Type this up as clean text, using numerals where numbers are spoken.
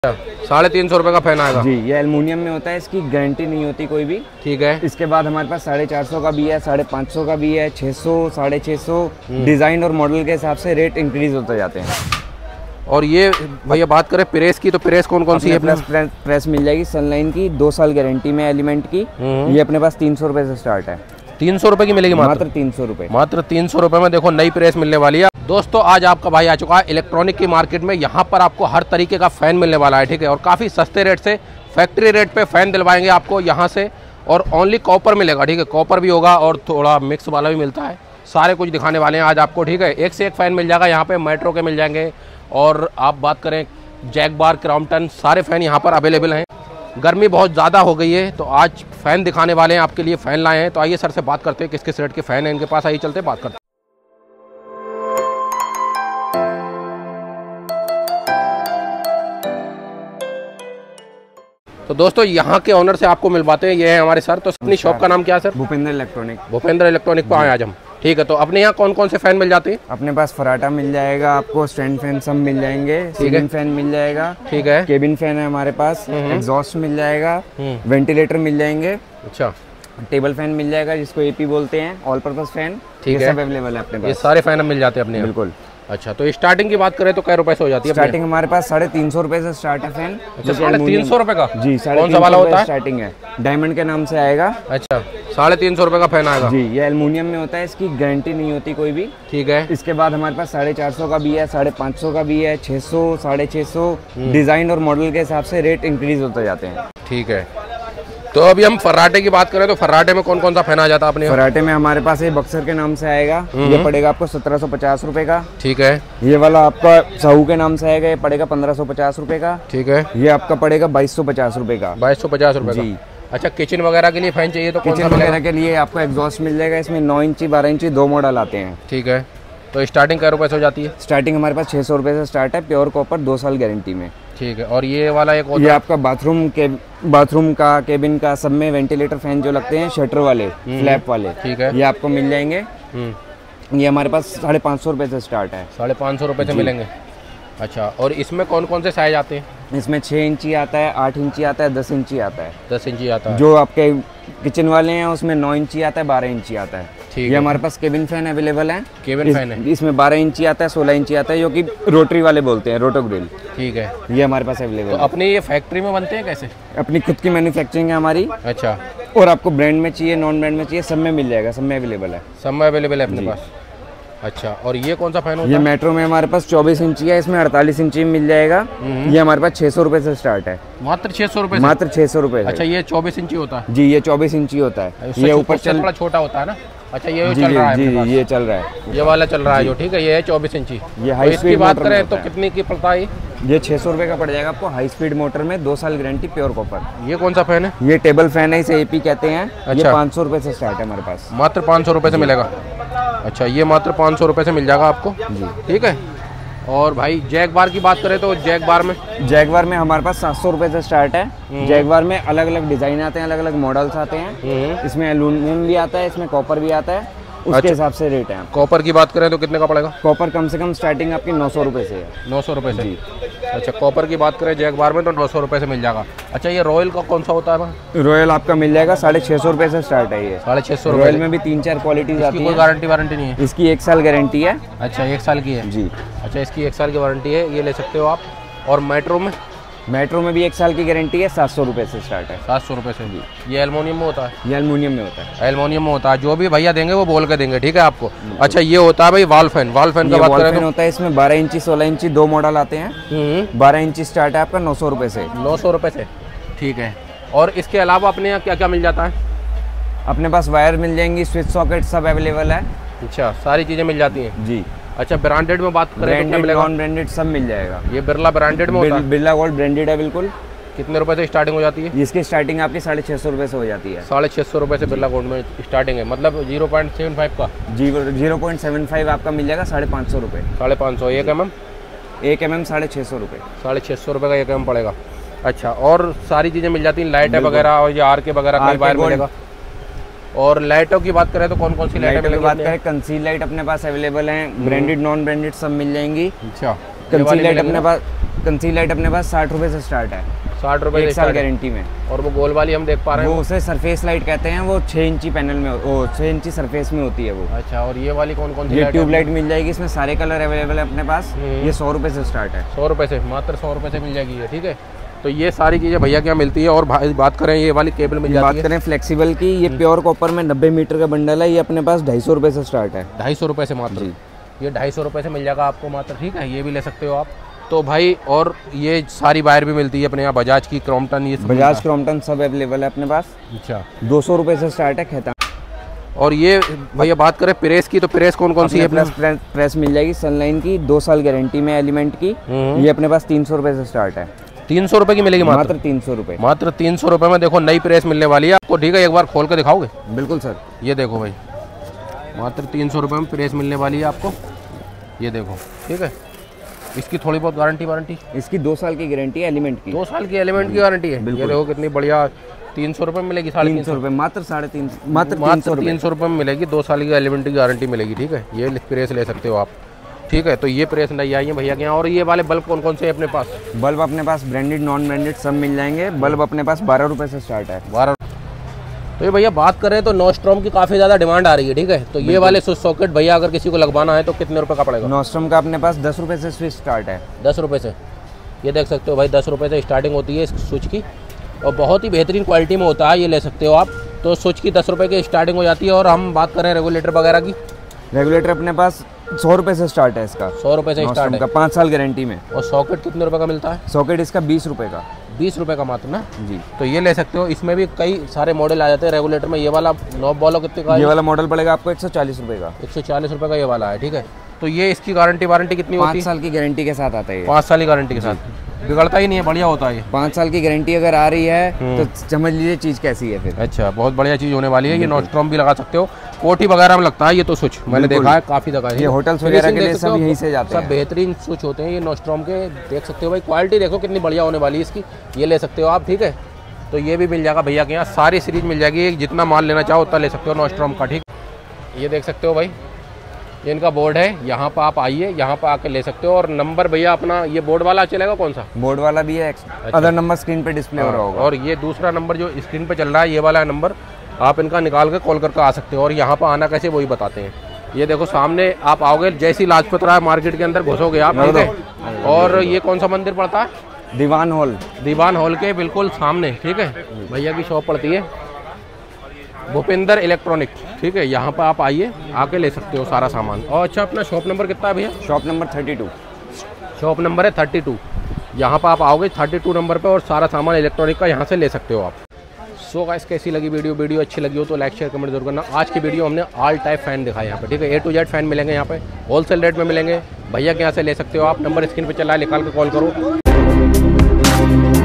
₹350 का फैन आएगा जी। ये एल्युमिनियम में होता है, इसकी गारंटी नहीं होती कोई भी। ठीक है। इसके बाद हमारे पास 450 का भी है, 550 का भी है, 600, 650। डिजाइन और मॉडल के हिसाब से रेट इंक्रीज होते जाते हैं। और ये भैया बात करें प्रेस की, तो प्रेस कौन कौन सी है? प्रेस मिल जाएगी सनलाइन की, 2 साल गारंटी में एलिमेंट की। ये अपने पास 300 रुपए से स्टार्ट है। 300 रुपए की मिलेगी? मात्र 300 रुपए। मात्र 300 रुपए में देखो नई प्रेस मिलने वाली है। दोस्तों आज आपका भाई आ चुका है इलेक्ट्रॉनिक की मार्केट में। यहाँ पर आपको हर तरीके का फैन मिलने वाला है, ठीक है, और काफ़ी सस्ते रेट से फैक्ट्री रेट पे फैन दिलवाएंगे आपको यहाँ से। और ओनली कॉपर मिलेगा, ठीक है, कॉपर भी होगा और थोड़ा मिक्स वाला भी मिलता है। सारे कुछ दिखाने वाले हैं आज आपको, ठीक है। एक से एक फ़ैन मिल जाएगा यहाँ पे, मेट्रो के मिल जाएंगे। और आप बात करें जैगबार, क्रॉम्पटन, सारे फ़ैन यहाँ पर अवेलेबल हैं। गर्मी बहुत ज़्यादा हो गई है तो आज फ़ैन दिखाने वाले हैं आपके लिए, फ़ैन लाए हैं। तो आइए सर से बात करते हैं किस किस रेट के फ़ैन हैं इनके पास। आइए चलते बात करते हैं। तो दोस्तों यहाँ के ओनर से आपको मिलवाते हैं, ये है हमारे सर। तो अपनी शॉप का नाम क्या है sir? Bhupendra electronic. Bhupendra electronic पे आए आज हम, ठीक है। तो अपने यहाँ कौन कौन से फैन मिल जाते हैं? अपने पास फराटा मिल जाएगा, आपको स्टैंड फैन सब मिल जाएंगे, सीलिंग फैन मिल जाएगा, ठीक है, केबिन फैन है हमारे पास, एग्जॉस्ट मिल जाएगा, वेंटिलेटर मिल जाएंगे, अच्छा, टेबल फैन मिल जाएगा जिसको एपी बोलते हैं, ऑल पर्पस फैन, ठीक है, सब अवेलेबल है अपने पास। ये सारे फैन मिल जाते हैं अपने? बिल्कुल। अच्छा, तो स्टार्टिंग की बात करें तो क्या रुपए से हो जाती है? स्टार्टिंग हमारे पास 350 रुपए से स्टार्ट है फैन। अच्छा, 350 रुपए का? जी, कौन सा वाला होता है? स्टार्टिंग है, डायमंड के नाम से आएगा। अच्छा, 350 रुपए का फैन आएगा जी। ये एल्युमिनियम में होता है, इसकी गारंटी नहीं होती कोई भी, ठीक है। इसके बाद हमारे पास 450 का भी है, 550 का भी है, 600, 650। डिजाइन और मॉडल के हिसाब से रेट इंक्रीज होते जाते हैं, ठीक है। तो अभी हम फर्राटे की बात करें तो फर्राटे में कौन कौन सा फैन आ जाता है अपने? फर्राटे में हमारे पास ये बक्सर के नाम से आएगा, ये पड़ेगा आपको 1750 रुपए का, ठीक है। ये वाला आपका साहू के नाम से आएगा, ये पड़ेगा 1550 रुपए का, ठीक है। ये आपका पड़ेगा 2250 रुपए का। 2250 रुपए जी। अच्छा, किचन वगैरह के लिए फैन चाहिए तो किचन वगैरह के लिए आपको एग्जॉस्ट मिल जाएगा, इसमें 9 इंची 12 इंची 2 मॉडल आते हैं, ठीक है। तो स्टार्टिंग क्या रुपए से हो जाती है? स्टार्टिंग हमारे पास 600 रुपए से स्टार्ट है, प्योर कॉपर 2 साल गारंटी में, ठीक है। और ये वाला एक ये आपका बाथरूम का, केबिन का, सब में वेंटिलेटर फैन जो लगते हैं शटर वाले, फ्लैप वाले, ठीक है, ये आपको मिल जाएंगे। ये हमारे पास 550 रुपए से स्टार्ट है। 550 रुपए से मिलेंगे। अच्छा, और इसमें कौन कौन से साइज आते हैं? इसमें 6 इंची आता है, 8 इंची आता है, 10 इंची आता है। 10 इंची आता है। जो आपके किचन वाले हैं उसमें 9 इंची आता है, 12 इंची आता है, ठीक है। ये हमारे पास केबिन फैन अवेलेबल है, केबिन फैन है, इसमें 12 इंची आता है, 16 इंची आता है, जो कि रोटरी वाले बोलते हैं, रोटो ग्रिल, ठीक है। ये हमारे पास अवेलेबल है। तो अपने ये फैक्ट्री में बनते हैं कैसे? अपनी खुद की मैन्युफैक्चरिंग है हमारी। अच्छा, और आपको ब्रांड में चाहिए, नॉन ब्रांड में चाहिए, सब में मिल जाएगा, सब में अवेलेबल है, सब में अवेलेबल है अपने पास। अच्छा, और ये कौन सा फैन होता है? ये मेट्रो में हमारे पास 24 इंची है, इसमें 48 इंची मिल जाएगा। ये हमारे पास 600 रुपए से स्टार्ट है। मात्र 600 रुपए? मात्र 600 रुपए। अच्छा, ये 24 इंची होता है? जी, ये 24 इंची होता है। ये ऊपर थोड़ा छोटा होता है ना? अच्छा, ये चल रहा है? जी, ये चल रहा है, ये वाला चल रहा है जो, ठीक है। ये है 24 इंची। ये हाई स्पीड बात करें तो कितने की पड़ता है? ये 600 रुपए का पड़ जाएगा आपको, हाई स्पीड मोटर में, 2 साल गारंटी, प्योर कॉपर। ये कौन सा फैन है? ये टेबल फैन है, इसे एपी कहते हैं। अच्छा। ये 500 रुपए से स्टार्ट है हमारे पास। मात्र 500 रुपए से मिलेगा? अच्छा, ये मात्र 500 रुपए से मिल जाएगा आपको जी, ठीक है। और भाई जैगबार की बात करें तो जैगबार में हमारे पास 700 रुपए से स्टार्ट है। जैगबार में अलग अलग डिजाइन आते हैं, अलग अलग मॉडल्स आते हैं। इसमें एल्युमिनियम भी आता है, इसमें कॉपर भी आता है, उसके हिसाब से रेट है। कॉपर की बात करें तो कितने का पड़ेगा? कॉपर कम से कम स्टार्टिंग आपकी 900 रुपए से है। 900 रुपए से? अच्छा, कॉपर की बात करें जैगबार में तो 900 रुपए से मिल जाएगा। अच्छा, ये रॉयल का कौन सा होता है? रॉयल आपका मिल जाएगा 650 रुपए से स्टार्ट है। ये 650 रॉयल में भी 3-4 क्वालिटीज आती है। कोई गारंटी वारंटी नहीं है? इसकी 1 साल गारंटी है। अच्छा, 1 साल की है जी। अच्छा, इसकी 1 साल की वारंटी है, ये ले सकते हो आप। और मेट्रो में भी 1 साल की गारंटी है, 700 रुपए से स्टार्ट है। 700 रुपए से जी। ये एल्युमिनियम में होता है? ये एल्युमिनियम में होता है। एल्युमिनियम में होता है, जो भी भैया देंगे वो बोल के देंगे, ठीक है आपको। अच्छा, ये होता है भाई वॉल फैन का बात करें तो होता है, इसमें 12 इंची 16 इंची 2 मॉडल आते हैं। 12 इंची स्टार्ट है आपका 900 रुपए से। 900 रुपए से, ठीक है। और इसके अलावा अपने यहाँ क्या क्या मिल जाता है? अपने पास वायर मिल जाएंगी, स्विच सॉकेट सब अवेलेबल है। अच्छा, सारी चीजें मिल जाती हैं जी। अच्छा, ब्रांडेड में बात करें तो क्या मिलेगा? नॉन ब्रांडेड सब मिल जाएगा। ये बिरला ब्रांडेड में होता है? बिरला गोल्ड ब्रांडेड है बिल्कुल। कितने रुपए से स्टार्टिंग हो जाती है? इसकी स्टार्टिंग आपकी 650 रुपए से हो जाती है। 650 रुपए से बिरला गोल्ड में स्टार्टिंग है, मतलब 0.75 का? 0.75 आपका मिल जाएगा 550 रुपए। 550। 1 mm? 1 mm 650 रुपए। 650 रुपए का 1 mm पड़ेगा। अच्छा, और सारी चीज़ें मिल जाती हैं, लाइटें वगैरह और ये आर के वगैरह कई बार मिलेगा। और लाइटों की बात करें तो कौन कौन सी लाइटें की बात करें? कंसील लाइट अपने पास अवेलेबल हैं, ब्रांडेड नॉन ब्रांडेड सब मिल जाएंगी। अच्छा, कंसील लाइट अपने पास कंसील लाइट अपने पास 60 रुपए से स्टार्ट है। 60 रुपए 1 साल गारंटी में। और वो गोल वाली हम देख पा रहे हैं, वो उसे सरफेस लाइट कहते हैं, वो 6 इंची पैनल में, वो 6 इंची सरफेस में होती है वो। अच्छा, और ये वाली कौन कौन सी? ये ट्यूब लाइट मिल जाएगी, इसमें सारे कलर अवेलेबल है अपने पास। ये 100 रुपए से स्टार्ट है। 100 रुपए से, मात्र 100 रुपए से मिल जाएगी ये। ठीक है, तो ये सारी चीज़ें भैया क्या मिलती है। और बात करें ये वाली केबल मिल जाती है। बात करें फ्लेक्सिबल की, ये प्योर कॉपर में 90 मीटर का बंडल है, ये अपने पास 250 रुपए से स्टार्ट है। 250 रुपए से मात्र? ये 250 रुपए से मिल जाएगा आपको मात्र। ठीक है, ये भी ले सकते हो आप। तो भाई और ये सारी वायर भी मिलती है अपने यहाँ, बजाज की, क्रॉम्पटन, ये बजाज क्रॉम्पटन सब अवेलेबल है अपने पास। अच्छा, 200 रुपए से स्टार्ट है खेता। और ये भैया बात करें प्रेस की, तो प्रेस कौन कौन सी है? प्रेस मिल जाएगी सनलाइन की, 2 साल गारंटी में, एलिमेंट की। ये अपने पास 300 रुपए से स्टार्ट है। 300 रुपए की मिलेगी मात्र 300 रुपए। मात्र 300 रुपए में देखो नई प्रेस मिलने वाली है आपको। ठीक है, एक बार खोल के दिखाओगे? बिल्कुल सर। ये देखो भाई, मात्र 300 रुपए में प्रेस मिलने वाली है आपको। ये देखो, ठीक है। इसकी थोड़ी बहुत वारंटी? इसकी 2 साल की गारंटी है एलिमेंट की। 2 साल की एलिमेंट की गारंटी है। ये देखो कितनी बढ़िया। 300 रुपए में मिलेगी, 350 रुपए, मात्र 350, मात्र 300 रुपए में मिलेगी। 2 साल की एलिमेंट की गारंटी मिलेगी। ठीक है, ये प्रेस ले सकते हो आप। ठीक है, तो ये प्रेस नहीं आई है भैया के यहाँ। और ये वाले बल्ब कौन कौन से हैं अपने पास? बल्ब अपने पास ब्रांडेड, नॉन ब्रांडेड सब मिल जाएंगे। बल्ब अपने पास 12 रुपए से स्टार्ट है। 12। तो ये भैया बात करें तो नॉस्ट्रॉम की काफ़ी ज़्यादा डिमांड आ रही है। ठीक है, तो ये वाले स्विच सॉकेट भैया अगर किसी को लगवाना है तो कितने रुपए का पड़ेगा? नॉस्ट्रॉम का अपने पास 10 रुपए से स्विच स्टार्ट है। 10 रुपए से, ये देख सकते हो भाई, 10 रुपए से स्टार्टिंग होती है इस स्विच की। और बहुत ही बेहतरीन क्वालिटी में होता है, ये ले सकते हो आप। तो स्विच की 10 रुपए की स्टार्टिंग हो जाती है। और हम बात करें रेगुलेटर वगैरह की, रेगुलेटर अपने पास 100 रुपए से स्टार्ट है। इसका 100 रुपए से स्टार्ट है, 5 साल गारंटी में। और सॉकेट कितने रुपए का मिलता है? सॉकेट इसका 20 रुपए का। 20 रुपए का मात्र ना जी। तो ये ले सकते हो। इसमें भी कई सारे मॉडल आ जाते हैं रेगुलेटर में। ये वाला नॉब वाला कितने का? ये वाला मॉडल पड़ेगा आपको 140 रुपए का। 140 रुपए का ये वाला है। ठीक है, तो ये इसकी वारंटी कितनी होती है? 5 साल की गारंटी के साथ आता है। 5 साल की गारंटी के साथ, बिगड़ता ही नहीं है, बढ़िया होता है। 5 साल की गारंटी अगर आ रही है तो समझ लीजिए चीज़ कैसी है फिर। अच्छा, बहुत बढ़िया चीज़ होने वाली है। ये नॉस्ट्रॉम भी लगा सकते हो, कोठी वगैरह में लगता है ये तो स्विच, मैंने देखा है काफ़ी जगह। ये होटल्स वगैरह के लिए सब यहीं से जाते हैं। सब बेहतरीन स्विच होते हैं ये नॉस्ट्रॉम के, देख सकते हो भाई। क्वालिटी देखो कितनी बढ़िया होने वाली है इसकी, ये ले सकते हो आप। ठीक है, तो ये भी मिल जाएगा भैया के यहाँ, सारी सीरीज मिल जाएगी। जितना माल लेना चाहो उतना ले सकते हो नॉस्ट्रॉम का। ठीक, ये देख सकते हो भाई, ये इनका बोर्ड है। यहाँ पर आप आइए, यहाँ पर आके ले सकते हो। और नंबर भैया अपना ये बोर्ड वाला चलेगा कौन सा? बोर्ड वाला भी है। अच्छा। अदर नंबर स्क्रीन पे डिस्प्ले हो रहा होगा। और ये दूसरा नंबर जो स्क्रीन पे चल रहा है, ये वाला नंबर आप इनका निकाल के कॉल करके आ सकते हो। और यहाँ पर आना कैसे वही बताते हैं। ये देखो सामने आप आओगे, जैसी लाजपत राय मार्केट के अंदर घुसोगे आप। ठीक है, और ये कौन सा मंदिर पड़ता है? दीवान हॉल। दीवान हॉल के बिल्कुल सामने। ठीक है, भैया की शॉप पड़ती है भूपेंद्र इलेक्ट्रॉनिक। ठीक है, यहाँ पर आप आइए, आके ले सकते हो सारा सामान। और अच्छा, अपना शॉप नंबर कितना है भैया? Shop number 32। शॉप नंबर है 32। यहाँ पर आप आओगे 32 नंबर पे और सारा सामान इलेक्ट्रॉनिक का यहाँ से ले सकते हो आप। सो गाइस, कैसी लगी वीडियो अच्छी लगी हो तो लाइक शेयर कमेंट जरूर करना। आज की वीडियो हमने ऑल टाइप फैन दिखाया यहाँ पे। ठीक है, A to Z फैन मिलेंगे यहाँ पे, होलसेल रेट में मिलेंगे। भैया के यहाँ से ले सकते हो आप। नंबर स्क्रीन पे चला है, निकाल के कॉल करो।